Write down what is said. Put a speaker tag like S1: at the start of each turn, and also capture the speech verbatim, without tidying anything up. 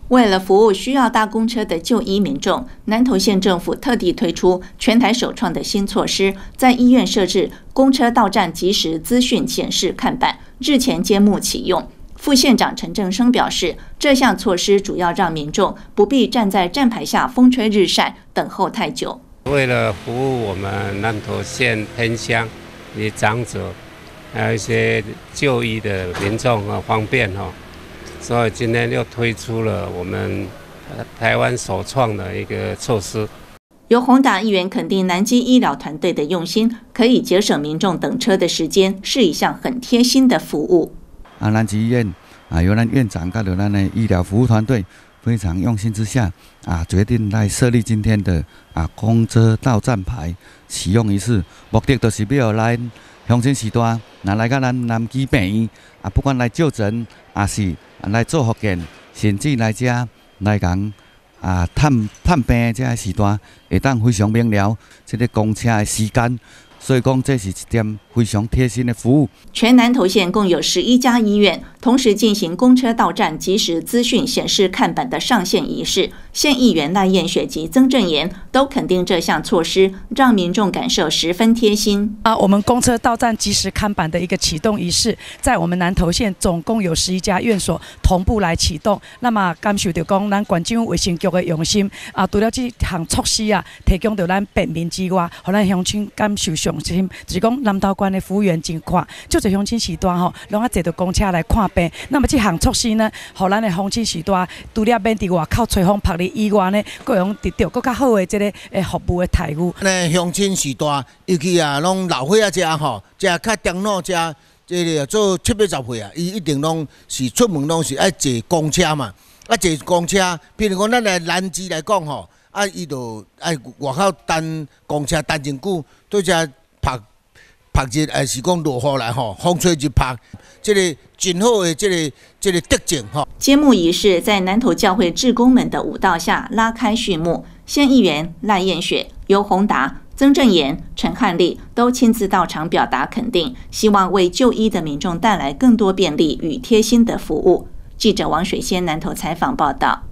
S1: 为了服务需要搭公车的就医民众，南投县政府特地推出全台首创的新措施，在医院设置公车到站即时资讯显示看板，日前揭幕启用。副县长陈正生表示，这项措施主要让民众不必站在站牌下风吹日晒等候太久。
S2: 为了服务我们南投县偏乡的长者，还有一些就医的民众和方便哈。所以今天又推出了我们台湾首创的一个措施。
S1: 由宏达议员肯定南基医疗团队的用心，可以节省民众等车的时间，是一项很贴心的服务。
S3: 啊，南基医院啊，由咱院长跟着咱的医疗服务团队非常用心之下啊，决定来设立今天的啊公车到站牌启用仪式，目的就是要来乡亲时代，那来到咱南基病院啊，不管来就诊还是来做复健，甚至来遮来讲啊探探病这时段，会当非常明了这个公车的时间，所以讲这是一点非常贴心的服务。
S1: 全南投县共有十一家医院，同时进行公车到站即时资讯显示看板的上线仪式。县议员赖燕雪及曾正言都肯定这项措施，让民众感受十分贴心。
S4: 啊，我们公车到站即时看板的一个启动仪式，在我们南投县总共有十一家院所同步来启动。那么感受到讲咱县政卫生局的用心啊，除了这项措施啊，提供到咱便民之外，让咱乡亲感受上心，就是讲南投县的服务员真快，就在乡亲时段吼，拢啊坐到公车来看病。那么这项措施呢，让咱的乡亲时段除了免伫外口吹风晒日以外呢，各用得到更较好的这个诶服务的待遇。
S5: 咱乡亲时代，尤其啊，拢老岁仔遮吼，遮较中老遮，这个做七八十岁啊，伊一定拢是出门拢是爱坐公车嘛。啊，坐公车，譬如讲咱来南基来讲吼，啊，伊就爱外口等公车等真久，对遮拍拍日，还是讲落雨来吼，风吹日拍，这个真好的这个这个特征吼。
S1: 揭幕仪式在南投教会志工们的舞蹈下拉开序幕，县议员赖燕雪、尤宏达、曾正言、陈汉丽都亲自到场表达肯定，希望为就医的民众带来更多便利与贴心的服务。记者王水仙南投采访报道。